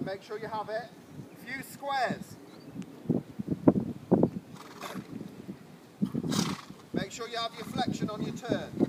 make sure you have it. A few squares. Make sure you have your flexion on your turn.